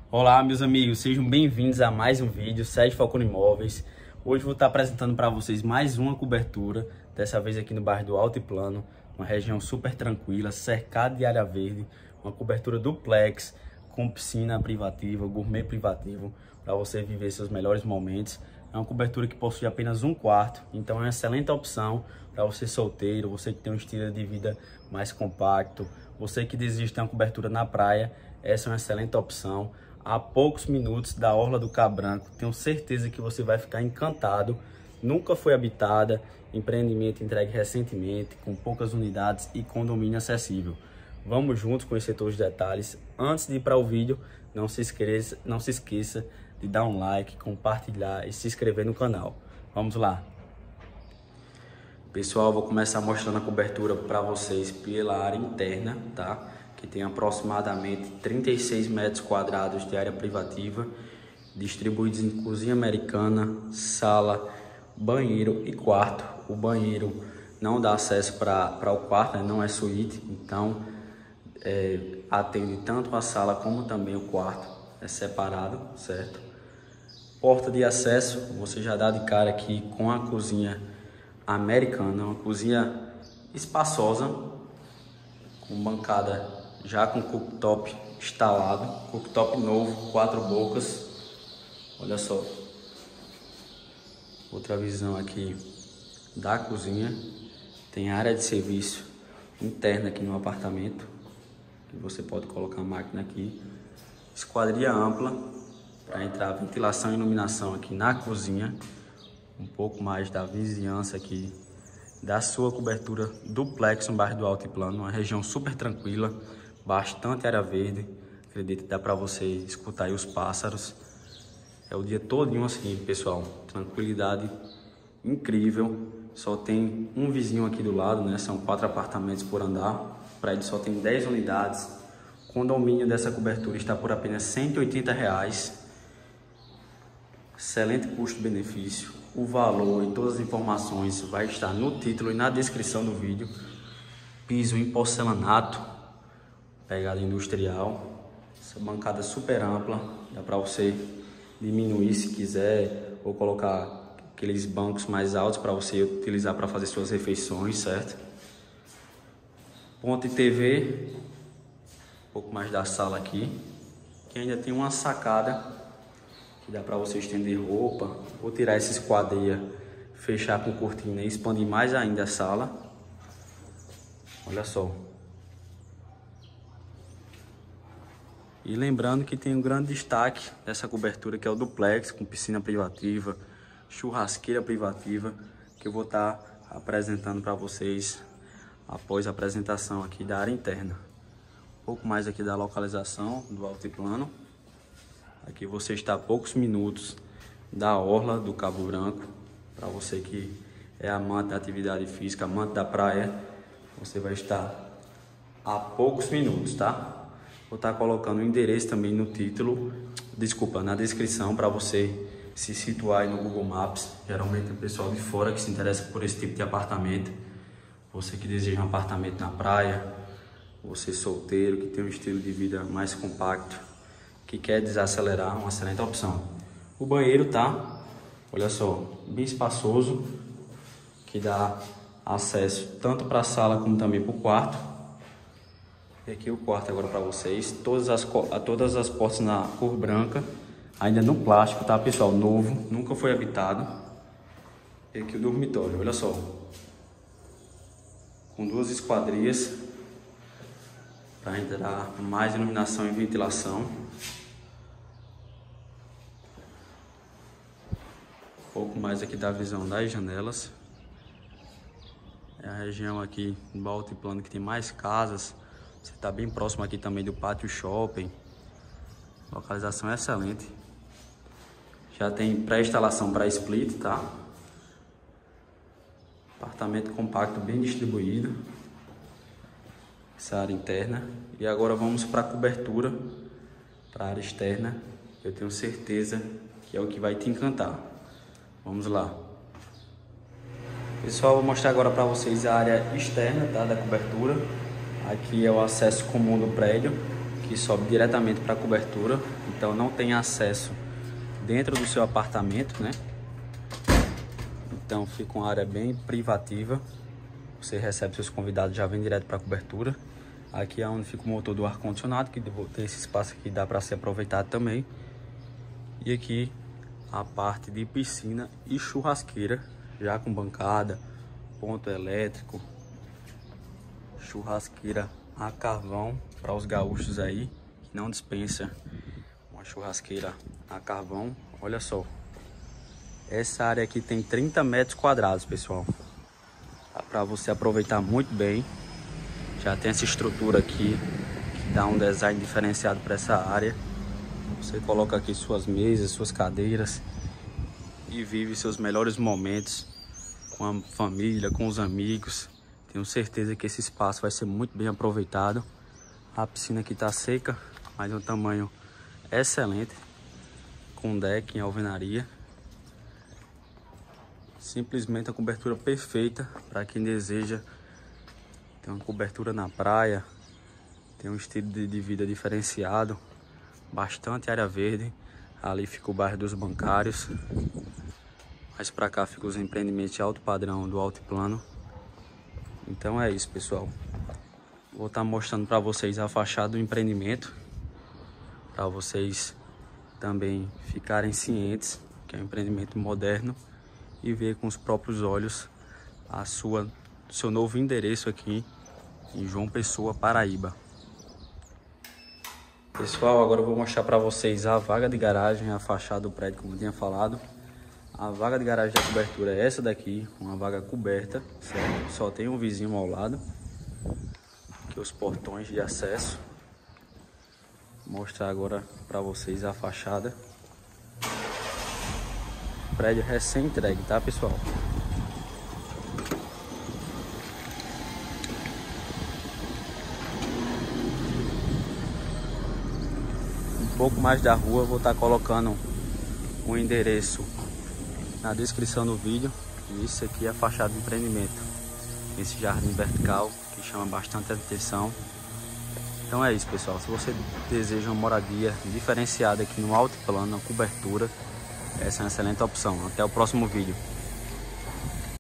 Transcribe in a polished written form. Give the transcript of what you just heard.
Olá, meus amigos, sejam bem-vindos a mais um vídeo, Sérgio Falcone Imóveis. Hoje vou estar apresentando para vocês mais uma cobertura, dessa vez aqui no bairro do Altiplano, uma região super tranquila, cercada de área verde, uma cobertura duplex, com piscina privativa, gourmet privativo, para você viver seus melhores momentos. É uma cobertura que possui apenas um quarto, então é uma excelente opção para você solteiro, você que tem um estilo de vida mais compacto, você que deseja ter uma cobertura na praia. Essa é uma excelente opção. A poucos minutos da Orla do Cabo Branco, tenho certeza que você vai ficar encantado. Nunca foi habitada, empreendimento entregue recentemente, com poucas unidades e condomínio acessível. Vamos juntos conhecer todos os detalhes. Antes de ir para o vídeo, não se esqueça de dar um like, compartilhar e se inscrever no canal. Vamos lá! Pessoal, vou começar mostrando a cobertura para vocês pela área interna, tá? Que tem aproximadamente 36 metros quadrados de área privativa, distribuídos em cozinha americana, sala, banheiro e quarto. O banheiro não dá acesso para o quarto, né? Não é suíte, então atende tanto a sala como também o quarto, é separado, certo? Porta de acesso, você já dá de cara aqui com a cozinha americana, uma cozinha espaçosa, com bancada já com cooktop instalado, cooktop novo, 4 bocas. Olha só, outra visão aqui da cozinha. Tem área de serviço interna aqui no apartamento, que você pode colocar a máquina aqui. Esquadria ampla para entrar ventilação e iluminação aqui na cozinha. Um pouco mais da vizinhança aqui da sua cobertura duplex no bairro do Altiplano, uma região super tranquila, bastante área verde. Acredito que dá para você escutar aí os pássaros. É o dia todinho assim, pessoal, tranquilidade incrível. Só tem um vizinho aqui do lado, né? São 4 apartamentos por andar. O prédio só tem 10 unidades. O condomínio dessa cobertura está por apenas R$ 180. Excelente custo-benefício. O valor e todas as informações vai estar no título e na descrição do vídeo. Piso em porcelanato, pegada industrial. Essa bancada super ampla, dá para você diminuir se quiser, ou colocar aqueles bancos mais altos para você utilizar para fazer suas refeições, certo? Ponte TV, um pouco mais da sala aqui, que ainda tem uma sacada que dá para você estender roupa, ou tirar essa esquadria, fechar com cortina e expandir mais ainda a sala. Olha só. E lembrando que tem um grande destaque dessa cobertura, que é o duplex, com piscina privativa, churrasqueira privativa, que eu vou estar apresentando para vocês após a apresentação aqui da área interna. Um pouco mais aqui da localização do Altiplano. Aqui você está a poucos minutos da Orla do Cabo Branco. Para você que é amante da atividade física, amante da praia, você vai estar a poucos minutos, tá? Vou estar colocando o endereço também no título, na descrição, para você se situar aí no Google Maps. Geralmente é o pessoal de fora que se interessa por esse tipo de apartamento. Você que deseja um apartamento na praia, você solteiro, que tem um estilo de vida mais compacto, que quer desacelerar, uma excelente opção. O banheiro tá, olha só, bem espaçoso, que dá acesso tanto para a sala como também para o quarto. E aqui o quarto agora para vocês, todas as portas na cor branca, ainda no plástico, tá, pessoal? Novo, nunca foi habitado. E aqui o dormitório, olha só, com 2 esquadrias para entrar mais iluminação e ventilação. Um pouco mais aqui da visão das janelas. É a região aqui do Altiplano que tem mais casas. Você está bem próximo aqui também do Pátio Shopping. Localização é excelente. Já tem pré-instalação para split, tá? Apartamento compacto bem distribuído. Essa área interna. E agora vamos para a cobertura, para a área externa. Eu tenho certeza que é o que vai te encantar. Vamos lá. Pessoal, vou mostrar agora para vocês a área externa, tá, da cobertura. Aqui é o acesso comum do prédio, que sobe diretamente para a cobertura, então não tem acesso dentro do seu apartamento, né? Então fica uma área bem privativa. Você recebe seus convidados, já vem direto para a cobertura. Aqui é onde fica o motor do ar-condicionado, que tem esse espaço aqui, dá para ser aproveitado também. E aqui a parte de piscina e churrasqueira, já com bancada, ponto elétrico, churrasqueira a carvão para os gaúchos aí, que não dispensa uma churrasqueira a carvão. Olha só, essa área aqui tem 30 metros quadrados, pessoal. Dá para você aproveitar muito bem. Já tem essa estrutura aqui, que dá um design diferenciado para essa área. Você coloca aqui suas mesas, suas cadeiras e vive seus melhores momentos com a família, com os amigos. Tenho certeza que esse espaço vai ser muito bem aproveitado. A piscina aqui está seca, mas um tamanho excelente, com deck em alvenaria. Simplesmente a cobertura perfeita para quem deseja ter uma cobertura na praia, tem um estilo de vida diferenciado, bastante área verde. Ali fica o bairro dos Bancários, mais para cá fica os empreendimentos de alto padrão do altiplano. Então é isso, pessoal. Vou estar mostrando para vocês a fachada do empreendimento, para vocês também ficarem cientes que é um empreendimento moderno e ver com os próprios olhos seu novo endereço aqui em João Pessoa, Paraíba. Pessoal, agora eu vou mostrar para vocês a vaga de garagem, a fachada do prédio, como eu tinha falado. A vaga de garagem da cobertura é essa daqui, uma vaga coberta, certo? Só tem um vizinho ao lado. Aqui os portões de acesso. Vou mostrar agora para vocês a fachada. Prédio recém-entregue, tá, pessoal? Um pouco mais da rua, vou estar colocando o endereço na descrição do vídeo. E isso aqui é a fachada do empreendimento. Esse jardim vertical que chama bastante atenção. Então é isso, pessoal. Se você deseja uma moradia diferenciada aqui no altiplano, na cobertura, essa é uma excelente opção. Até o próximo vídeo.